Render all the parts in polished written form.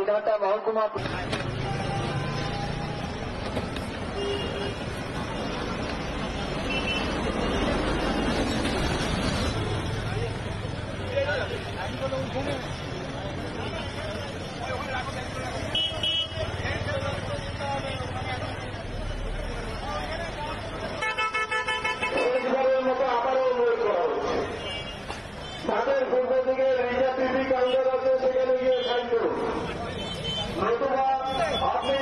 দিনহাটা মহকুমা তাদের পূর্ব দিকে রিজার্ভ কাউন্টার আছে, সেখানে গিয়ে সাইন করুন, নতুবা আপনি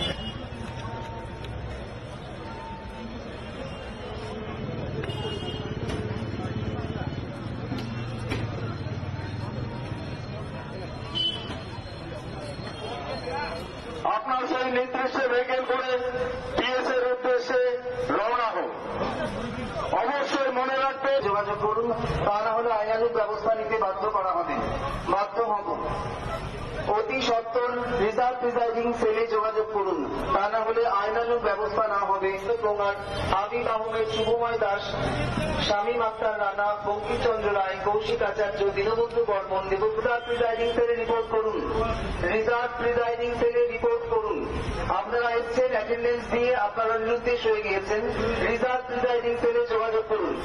আপনার সেই নির্দিষ্টে ভেহিকেল করে পিএস এর উদ্দেশ্যে রওনা হোক। অবশ্যই মনে রাখবে যোগাযোগ করুন, তা না হলে আইনানুগ ব্যবস্থা নিতে বাধ্য হব। অতি সত্বর রিজার্ভ প্রিজাইডিং সেলে যোগাযোগ করুন, তা না হলে আইনানুগ ব্যবস্থা না হবে। প্রমাণ হাবিব আহমেদ, শুভময় দাস, শামীম আক্তার রানা, বঙ্কিমচন্দ্র রায়, কৌশিক আচার্য, দীনবন্ধু বর্মন রিজার্ভ প্রিজাইডিং সেলে রিপোর্ট করুন। রিজার্ভ প্রিজাইডিং সেলে রিপোর্ট করুন। আপনারা এসছেন, অ্যাটেন্ডেন্স দিয়ে আপনারা নিরুদ্দেশ হয়ে গিয়েছেন। রিজার্ভ প্রিজাইডিং সেলে যোগাযোগ করুন।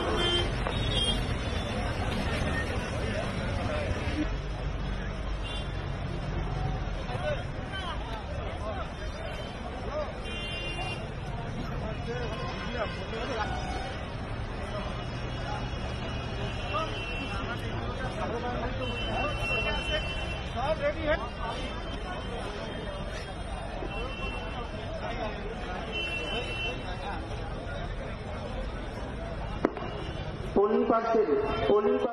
Polling parcel